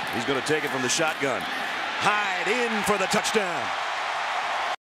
He's going to take it from the shotgun. Hyde in for the touchdown.